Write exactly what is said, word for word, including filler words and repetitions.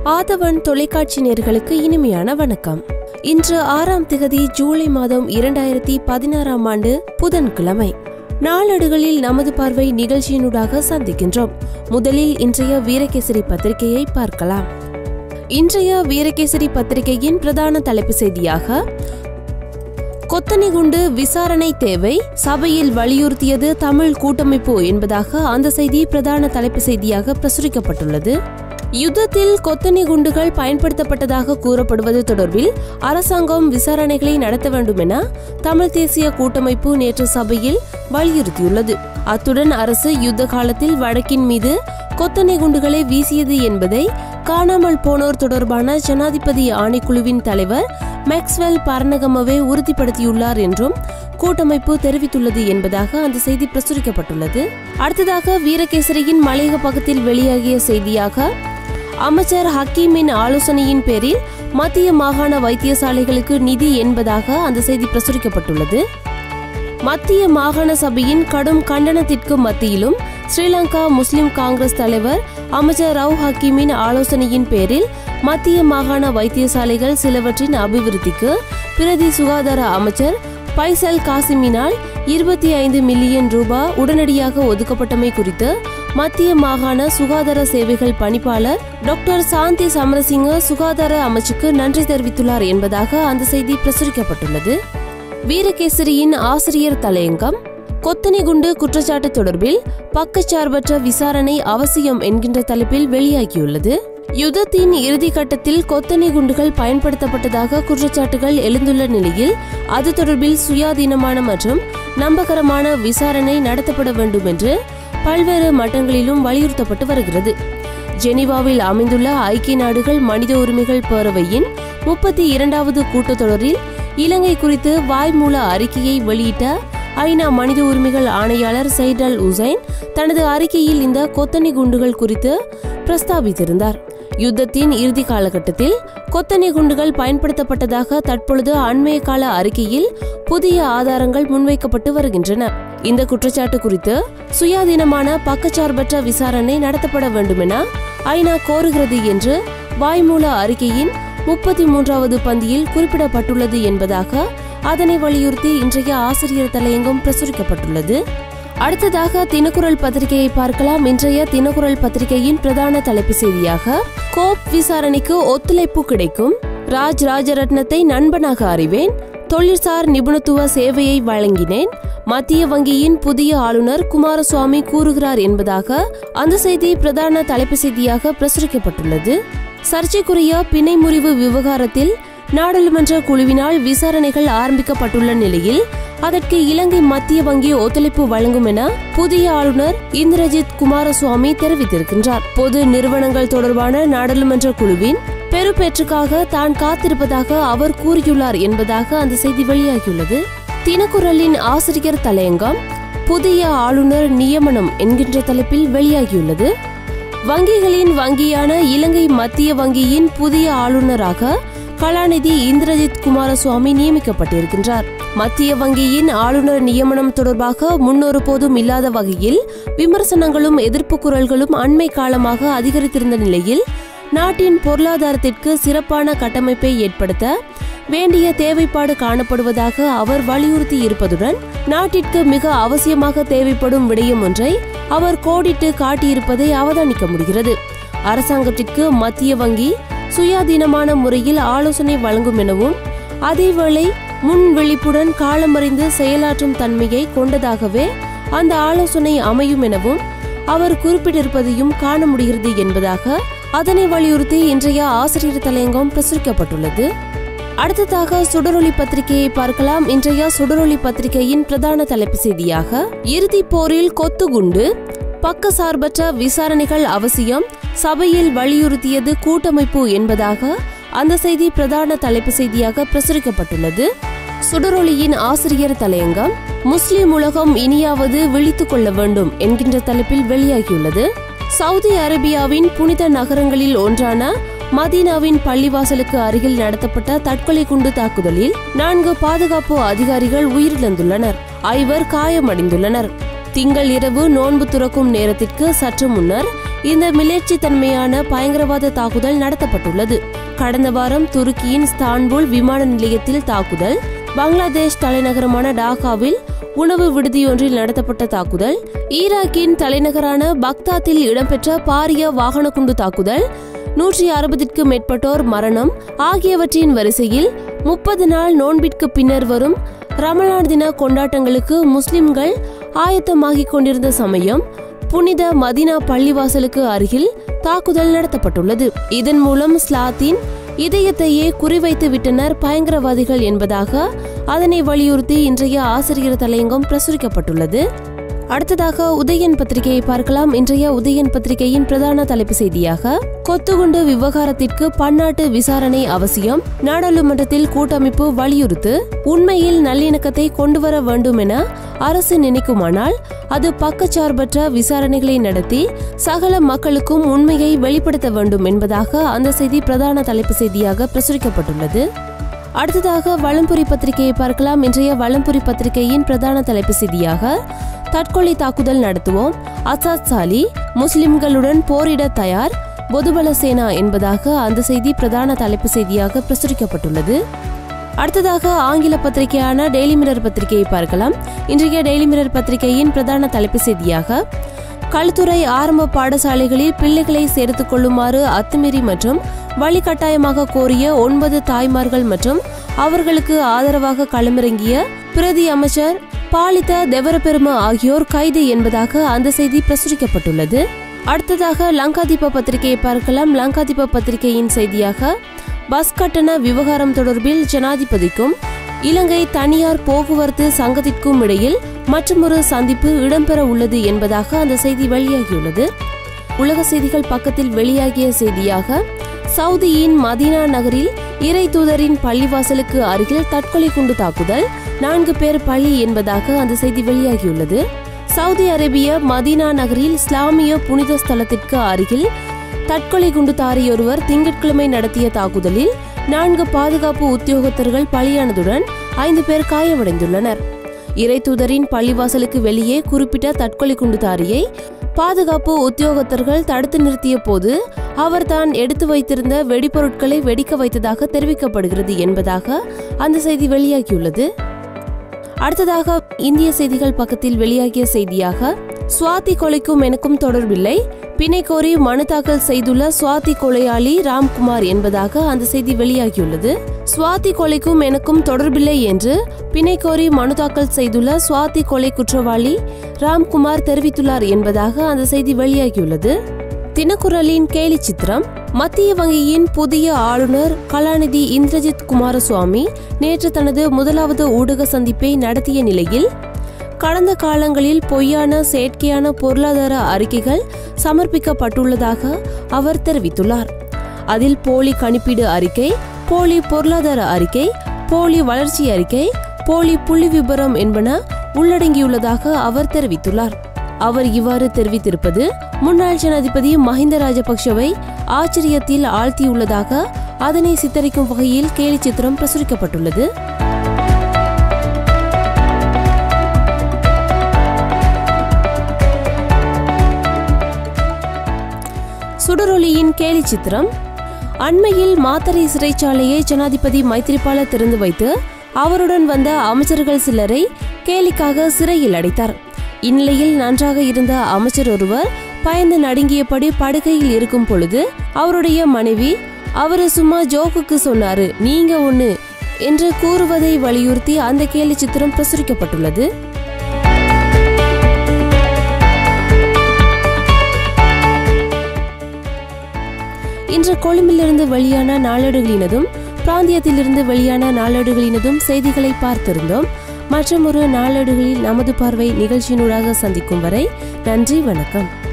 ஆதவன் தொலைக்காட்சி நேயர்களுக்கு இனிமையான வணக்கம். இன்று ஆறாம் திகதி ஜூலை மாதம் இரண்டாயிரத்தி பதினாறாம் ஆண்டு புதன்கிழமை. நாளேடுகளில் நமது பார்வை நிகழ்ச்சியினூடாக சந்திக்கின்றோம். முதலில் இன்றைய வீரகேசரி பத்திரிகையை பார்க்கலாம். இன்றைய வீரகேசரி பத்திரிகையின் பிரதான தலைப்பு செய்தியாக கொத்தணிகுண்டு விசாரணை தேவை, சபையில் வலியுறுத்தியது தமிழ் கூட்டமைப்பு என்பதாக அந்த செய்தி பிரதான தலைப்பு செய்தியாக பிரசுரிக்கப்பட்டுள்ளது. யுத்தத்தில் கொத்தணி குண்டுகள் பயன்படுத்தப்பட்டதாக கூறப்படுவது தொடர்பில் அரசாங்கம் விசாரணைகளை நடத்த வேண்டும் என தமிழ் தேசிய கூட்டமைப்பு நேற்று சபையில் வலியுறுத்தியுள்ளது. அத்துடன் அரசு யுத்த காலத்தில் வடக்கின் மீது கொத்தணி குண்டுகளை வீசியது என்பதை காணாமல் போனோர் தொடர்பான ஜனாதிபதி ஆணைக்குழுவின் தலைவர் மேக்ஸ்வெல் பரணகமவே உறுதிப்படுத்தியுள்ளார் என்றும் கூட்டமைப்பு தெரிவித்துள்ளது என்பதாக அந்த செய்தி பிரசுரிக்கப்பட்டுள்ளது. அடுத்ததாக வீரகேசரியின் மலையக பக்கத்தில் வெளியாகிய செய்தியாக அமைச்சர் ஹக்கீமின் ஆலோசனையின் பேரில் மத்திய மாகாண வைத்தியசாலைகளுக்கு நிதி என்பதாக அந்த செய்தி பிரசுரிக்கப்பட்டுள்ளது. மத்திய மாகாண சபையின் கடும் கண்டனத்திற்கு மத்தியிலும் ஸ்ரீலங்கா முஸ்லிம் காங்கிரஸ் தலைவர் அமைச்சர் ரவு ஹக்கீமின் ஆலோசனையின் பேரில் மத்திய மாகாண வைத்தியசாலைகள் சிலவற்றின் அபிவிருத்திக்கு பிரதி சுகாதார அமைச்சர் பைசல் காசிமினால் இருபத்தி ஐந்து மில்லியன் ரூபாய் உடனடியாக ஒதுக்கப்பட்டமை குறித்து மத்திய மாகாண சுகாதார சேவைகள் பணிப்பாளர் டாக்டர் சாந்தி சமரசிங்க சுகாதார அமைச்சுக்கு நன்றி தெரிவித்துள்ளார் என்பதாக அந்த செய்தி பிரசுரிக்கப்பட்டுள்ளது. வீரகேசரியின் ஆசிரியர் தலையங்கம் கொத்தணி குண்டு குற்றச்சாட்டு தொடர்பில் பக்கச்சார்பற்ற விசாரணை அவசியம் என்கின்ற தலைப்பில் வெளியாகியுள்ளது. யுத்தத்தின் இறுதி கட்டத்தில் கொத்தணி குண்டுகள் பயன்படுத்தப்பட்டதாக குற்றச்சாட்டுகள் எழுந்துள்ள நிலையில் அது தொடர்பில் சுயாதீனமான மற்றும் நம்பகரமான விசாரணை நடத்தப்பட வேண்டும் என்று பல்வேறு மட்டங்களிலும் வலியுறுத்தப்பட்டு வருகிறது. ஜெனீவாவில் அமைந்துள்ள ஐக்கிய நாடுகள் மனித உரிமைகள் பேரவையின் முப்பத்தி இரண்டாவது கூட்டத்தொடரில் இலங்கை குறித்து வாய்மூல அறிக்கையை வெளியிட்ட ஐநா மனித உரிமைகள் ஆணையாளர் சைட் அல் உசைன் தனது அறிக்கையில் இந்த கொத்தணி குண்டுகள் குறித்து பிரஸ்தாபித்திருந்தார். யுத்தத்தின் இறுதி காலகட்டத்தில் கொத்தணி குண்டுகள் பயன்படுத்தப்பட்டதாக தற்பொழுது அண்மைய கால அறிக்கையில் புதிய ஆதாரங்கள் முன்வைக்கப்பட்டு வருகின்றன. இந்த குற்றச்சாட்டு குறித்து சுயாதீனமான பக்கச்சார்பற்ற விசாரணை நடத்தப்பட வேண்டும் என ஐநா கோருகிறது என்று வாய்மூல அறிக்கையின் முப்பத்தி மூன்றாவது பந்தியில் குறிப்பிடப்பட்டுள்ளது என்பதாக அதனை வலியுறுத்தி இன்றைய ஆசிரியர் தலையங்கம் பிரசுரிக்கப்பட்டுள்ளது. அடுத்ததாக தினக்குரல் பத்திரிகையை பார்க்கலாம். இன்றைய தினக்குரல் பத்திரிகையின் பிரதான தலைப்பு செய்தியாக கோப் விசாரணைக்கு ஒத்துழைப்பு கிடைக்கும், ராஜ் ராஜரட்னத்தை நண்பனாக அறிவேன், தொழிற்சார் நிபுணத்துவ சேவையை வழங்கினேன், மத்திய வங்கியின் புதிய ஆளுநர் குமாரசுவாமி கூறுகிறார் என்பதாக அந்த செய்தி பிரதான தலைப்பு செய்தியாக பிரசுரிக்கப்பட்டுள்ளது. சர்ச்சைக்குரிய பிணை முறிவு விவகாரத்தில் நாடாளுமன்ற குழுவினால் விசாரணைகள் ஆரம்பிக்கப்பட்டுள்ள நிலையில் அதற்கு இலங்கை மத்திய வங்கி ஒத்துழைப்பு வழங்கும் என புதிய ஆளுநர் இந்திரஜித் குமாரசுவாமி தெரிவித்திருக்கின்றார். பொது நிறுவனங்கள் தொடர்பான நாடாளுமன்ற குழுவின் பெறுபேற்றுக்காக தான் காத்திருப்பதாக அவர் கூறியுள்ளார் என்பதாக அந்த செய்தி வெளியாகியுள்ளது. தினக்குரலின் ஆசிரியர் தலையங்கம் புதிய ஆளுநர் நியமனம் என்கின்ற தலைப்பில் வெளியாகியுள்ளது. வங்கிகளின் வங்கியான இலங்கை மத்திய வங்கியின் புதிய ஆளுநராக கலாநிதி இந்திரஜித் குமாரசுவாமி நியமிக்கப்பட்டிருக்கின்றார். மத்திய வங்கியின் ஆளுநர் நியமனம் தொடர்பாக முன்னொரு போதும் இல்லாத வகையில் விமர்சனங்களும் எதிர்ப்பு குரல்களும் அண்மை காலமாக அதிகரித்திருந்த நிலையில் நாட்டின் பொருளாதாரத்திற்கு சிறப்பான கட்டமைப்பை ஏற்படுத்த வேண்டிய தேவைப்பாடு காணப்படுவதாக அவர் வலியுறுத்தி இருப்பதுடன் நாட்டிற்கு மிக அவசியமாக தேவைப்படும் விடயம் ஒன்றை அவர் கோடிட்டு காட்டியிருப்பதை அவதானிக்க முடிகிறது. அரசாங்கத்திற்கு மத்திய வங்கி சுயாதீனமான முறையில் ஆலோசனை வழங்கும் எனவும் அதேவேளை முன் விழிப்புடன் காலமறிந்து செயலாற்றும் தன்மையை கொண்டதாகவே அந்த ஆலோசனை அமையும் எனவும் அவர் குறிப்பிட்டிருப்பதையும் காண முடிகிறது என்பதாக அதனை வலியுறுத்தி இன்றைய ஆசிரியர் தலையங்கம் பிரசுரிக்கப்பட்டுள்ளது. அடுத்ததாக சுடரொளி பத்திரிகையை பார்க்கலாம். இன்றைய சுடரொளி பத்திரிகையின் பிரதான தலைப்பு செய்தியாக இறுதி போரில் கொத்துகுண்டு, பக்கசார்பற்ற விசாரணைகள் அவசியம், சபையில் வலியுறுத்தியது கூட்டமைப்பு என்பதாக அந்த செய்தி பிரதான தலைப்பு செய்தியாக பிரசுரிக்கப்பட்டுள்ளது. சுடரொளியின் ஆசிரியர் தலையங்கம் முஸ்லிம் உலகம் இனியாவது விழித்துக் கொள்ள வேண்டும் என்கின்ற தலைப்பில் வெளியாகியுள்ளது. சவுதி அரேபியாவின் புனித நகரங்களில் ஒன்றான மதீனாவின் பள்ளிவாசலுக்கு அருகில் நடத்தப்பட்ட தற்கொலை குண்டு தாக்குதலில் நான்கு பாதுகாப்பு அதிகாரிகள் உயிரிழந்துள்ளனர், ஐவர் காயமடைந்துள்ளனர். திங்கள் இரவு நோன்பு துறக்கும் நேரத்திற்கு சற்று முன்னர் இந்த மிலேட்சி தன்மையான பயங்கரவாத தாக்குதல் நடத்தப்பட்டுள்ளது. கடந்த வாரம் துருக்கியின் இஸ்தான்புல் விமான நிலையத்தில் தாக்குதல், பங்களாதேஷ் தலைநகரமான டாக்காவில் உணவு விடுதியொன்றில் நடத்தப்பட்ட தாக்குதல், ஈராக்கின் தலைநகரான பக்தாத்தில் இடம்பெற்ற பாரிய வாகன குண்டு தாக்குதல், நூற்றி அறுபதிற்கும் மேற்பட்டோர் மரணம் ஆகியவற்றின் வரிசையில் முப்பது நாள் நோன்பிற்கு பின்னர் வரும் ரமலான் தின கொண்டாட்டங்களுக்கு முஸ்லிம்கள் ஆயத்தமாகிக் கொண்டிருந்த சமயம் புனித மதீனா பள்ளிவாசலுக்கு அருகில் தாக்குதல் நடத்தப்பட்டுள்ளது. இதன் மூலம் ஸ்லாத்தின் இதயத்தையே குறிவைத்து விட்டனர் பயங்கரவாதிகள் என்பதாக அதனை வலியுறுத்தி இன்றைய ஆசிரியர் தலையங்கம் பிரசுரிக்கப்பட்டுள்ளது. அடுத்ததாக உதயன் பத்திரிகையை பார்க்கலாம். இன்றைய உதயன் பத்திரிகையின் பிரதான தலைப்பு செய்தியாக கொத்துகுண்டு விவகாரத்திற்கு பன்னாட்டு விசாரணை அவசியம், நாடாளுமன்றத்தில் கூட்டமைப்பு வலியுறுத்து, உண்மையில் நல்லிணக்கத்தை கொண்டுவர வேண்டும் என அரசு நினைக்குமானால் அது பக்கச்சார்பற்ற விசாரணைகளை நடத்தி சகல மக்களுக்கும் உண்மையை வெளிப்படுத்த வேண்டும் என்பதாக அந்த செய்தி பிரதான தலைப்பு செய்தியாக பிரசுரிக்கப்பட்டுள்ளது. அடுத்ததாக வலம்புரி பத்திரிகையை பார்க்கலாம். இன்றைய வலம்புரி பத்திரிகையின் பிரதான தலைப்பு செய்தியாக தற்கொலை தாக்குதல் நடத்துவோம், அசாத் சாலி முஸ்லிம்களுடன் போரிட தயார், பொதுபல சேனா என்பதாக அந்த செய்தி பிரதான தலைப்பு செய்தியாக பிரசுரிக்கப்பட்டுள்ளது. அடுத்ததாக ஆங்கில பத்திரிகையான டெய்லி மிரர் பத்திரிகையை பார்க்கலாம். இன்றைய டெய்லி மிரர் பத்திரிகையின் பிரதான தலைப்பு செய்தியாக களுத்துறை ஆரம்ப பாடசாலைகளில் பிள்ளைகளை சேர்த்துக் கொள்ளுமாறு அத்துமீறி மற்றும் வழிகட்டாயமாக கோரிய ஒன்பது தாய்மார்கள் மற்றும் அவர்களுக்கு ஆதரவாக களமிறங்கிய பிரதி அமைச்சர் பாலித தெவரபெரும ஆகியோர் கைது என்பதாக அந்த செய்தி பிரசுரிக்கப்பட்டுள்ளது. அடுத்ததாக லங்காதீப பத்திரிகையை பார்க்கலாம். லங்காதீப பத்திரிகையின் செய்தியாக பஸ் கட்டண விவகாரம் தொடர்பில் ஜனாதிபதிக்கும் இலங்கை தனியார் போக்குவரத்து சங்கத்திற்கும் இடையில் மற்றொரு சந்திப்பு இடம்பெற உள்ளது என்பதாக அந்த செய்தி வெளியாகியுள்ளது. உலக செய்திகள் பக்கத்தில் வெளியாகிய செய்தியாக சவுதியின் மதீனா நகரில் இறை தூதரின் பள்ளிவாசலுக்கு அருகில் தற்கொலை குண்டு தாக்குதல், நான்கு பேர் பலி என்பதாக அந்த செய்தி வெளியாகியுள்ளது. சவுதி அரேபிய மதீனா நகரில் இஸ்லாமிய புனித ஸ்தலத்திற்கு அருகில் தற்கொலை குண்டுதாரியொருவர் திங்கட்கிழமை நடத்திய தாக்குதலில் நான்கு பாதுகாப்பு உத்தியோகத்தர்கள் பலியானதுடன் ஐந்து பேர் காயமடைந்துள்ளனர். இறை தூதரின் பள்ளிவாசலுக்கு வெளியே குறிப்பிட்ட தற்கொலை குண்டுதாரியை பாதுகாப்பு உத்தியோகத்தர்கள் தடுத்து நிறுத்திய போது அவர் தான் எடுத்து வைத்திருந்த வெடிப்பொருட்களை வெடிக்க வைத்ததாக தெரிவிக்கப்படுகிறது என்பதாக அந்த செய்தி வெளியாகியுள்ளது. அடுத்ததாக இந்திய செய்திகள் பக்கத்தில் வெளியாகிய செய்தியாக சுவாதி கொலைக்கும் எனக்கும் தொடர்பில்லை, பிணை கோரி மனு தாக்கல் செய்துள்ள சுவாதி கொலையாளி ராம்குமார் என்பதாக அந்த செய்தி வெளியாகியுள்ளது. சுவாதி கொலைக்கும் எனக்கும் தொடர்பில்லை என்று பிணை கோரி மனு தாக்கல் செய்துள்ள சுவாதி கொலை குற்றவாளி ராம்குமார் தெரிவித்துள்ளார் என்பதாக அந்த செய்தி வெளியாகியுள்ளது. தினக்குரலின் கேலி சித்திரம். மத்திய வங்கியின் புதிய ஆளுநர் கலாநிதி இந்திரஜித் குமாரசுவாமி நேற்று தனது முதலாவது ஊடக சந்திப்பை நடத்திய நிலையில் கடந்த காலங்களில் பொய்யான செயற்கையான பொருளாதார அறிக்கைகள் சமர்ப்பிக்கப்பட்டுள்ளதாக அவர் தெரிவித்துள்ளார். அதில் போலி கணிப்பீடு அறிக்கை, போலி பொருளாதார அறிக்கை, போலி வளர்ச்சி அறிக்கை, போலி புள்ளி விபரம் என்பன உள்ளடங்கியுள்ளதாக அவர் தெரிவித்துள்ளார். அவர் இவ்வாறு தெரிவித்திருப்பது முன்னாள் ஜனாதிபதி மஹிந்த ராஜபக்ஷவை ஆச்சரியத்தில் ஆழ்த்தியுள்ளதாக அதனை சித்தரிக்கும் வகையில் கேலி சித்திரம் பிரசுரிக்கப்பட்டுள்ளது. சுடரொலியின் கேலி சித்திரம். அண்மையில் மாத்தறை சிறைச்சாலையை ஜனாதிபதி மைத்திரிபால திறந்து வைத்து அவருடன் வந்த அமைச்சர்கள் சிலரை கேலிக்காக சிறையில் அடைத்தார். இந்நிலையில் நன்றாக இருந்த அமைச்சர் ஒருவர் பயந்து நடுங்கியபடி படுக்கையில் இருக்கும் பொழுது அவருடைய மனைவி அவரு சும்மா ஜோக்குக்கு சொன்னாரு, நீங்க ஒண்ணு என்று கூறுவதை வலியுறுத்தி அந்த கேலி சித்திரம் பிரசுரிக்கப்பட்டுள்ளது. இன்று கொழும்பிலிருந்து வெளியான நாளேடுகளினதும் பிராந்தியத்திலிருந்து வெளியான நாளேடுகளினதும் செய்திகளை பார்த்திருந்தோம். மற்றும் ஒரு நாளேடுகளில் நமது பார்வை நிகழ்ச்சியினூடாக சந்திக்கும் வரை நன்றி, வணக்கம்.